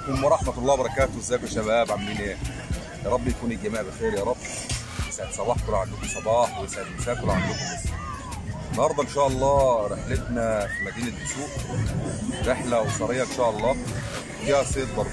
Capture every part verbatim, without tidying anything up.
عليكم ورحمة الله وبركاته. ازيكم يا شباب، عاملين ايه؟ يا رب يكون الجميع بخير يا رب. يسعد صباحكم لو عندكم صباح، ويسعد مساكم لو عندكم مساء. النهارده ان شاء الله رحلتنا في مدينة دسوق، رحلة أسرية ان شاء الله فيها صيد برضه.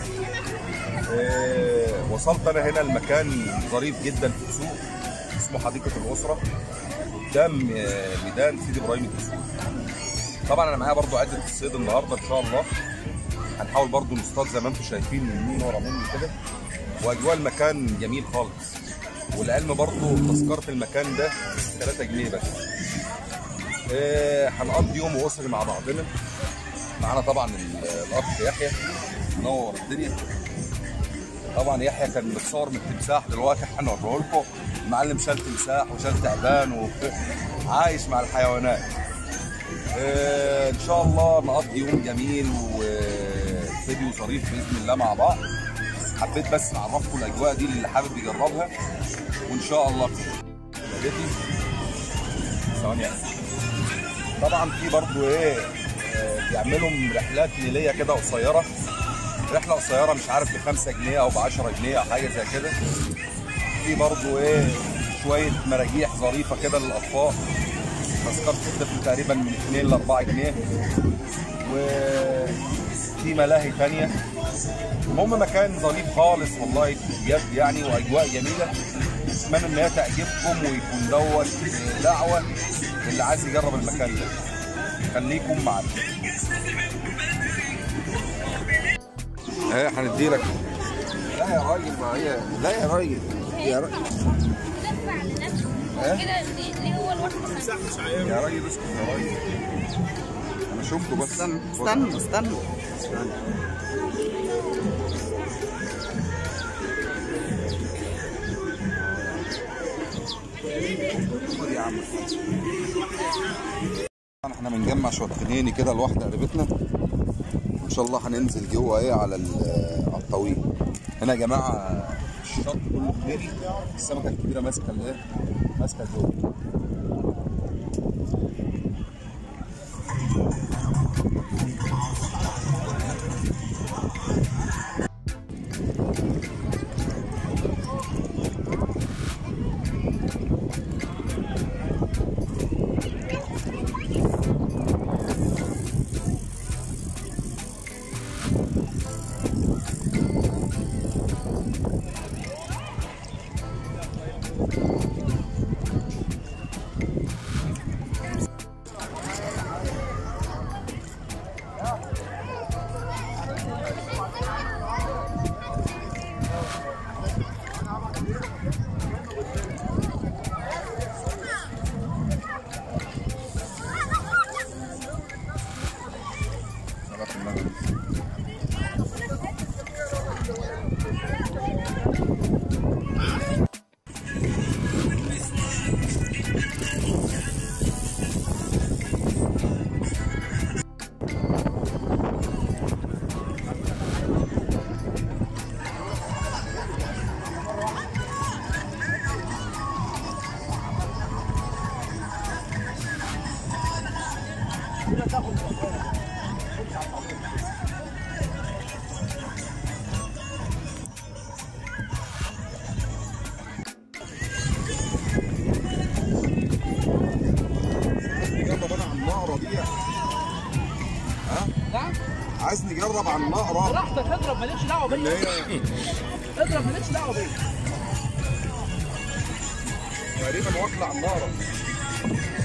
إيه وصلت انا هنا المكان ظريف جدا في دسوق، اسمه حديقة الاسرة قدام ميدان سيدي ابراهيم الدسوق. طبعا انا معايا برضه عدة الصيد النهارده ان شاء الله. هنحاول برضه نصطاد زي ما انتم شايفين من يمين ورا مني كده، واجواء المكان جميل خالص. والعلم برضه تذكرة المكان ده ثلاثة جنيه بس. إيه هنقضي يوم اسري مع بعضنا. معانا طبعا الاخ يحيى منور الدنيا. طبعا يحيى كان متصور من التمساح، دلوقتي هنوريه لكم. المعلم شال تمساح وشال تعبان وعايش مع الحيوانات. إيه ان شاء الله نقضي يوم جميل وفيديو ظريف باذن الله مع بعض. حبيت بس نعرفكم الاجواء دي اللي حابب يجربها، وان شاء الله ولادتي ثواني. طبعا في برضو ايه بيعملوا رحلات نيليه كده قصيره، رحله قصيره مش عارف بخمسة جنيه او بعشرة جنيه او حاجه زي كده. في برضو ايه شويه مراجيح ظريفه كده للاطفال، تذكره الطفل تقريبا من اتنين ل اربعة جنيه. وفي ملاهي ثانيه. المهم مكان ظريف خالص والله بجد يعني، واجواء جميله. اتمنى ان هي تعجبكم ويكون دوت دعوه للي عايز يجرب المكان ده. خليكم معانا. ايه هندي لك. لا يا راجل، ما هي لا يا راجل يا راجل كده ليه هو لوحده؟ يا راجل اسكت يا راجل، انا شفته بس. استنى استنى استنى استنى خد يا عم. احنا بنجمع شويه خنيني كده لواحده قريبتنا، ان شاء الله هننزل جوه ايه على الطويل. هنا يا جماعه الشط كله خنيني، السمكه الكبيره ماسكه الايه؟ ماسكه جوه. عايز نجرب على النقرة. براحتك اضرب، مالكش دعوه بيا. اضرب مالكش دعوه بيا. تقريبا واكله على النقرة.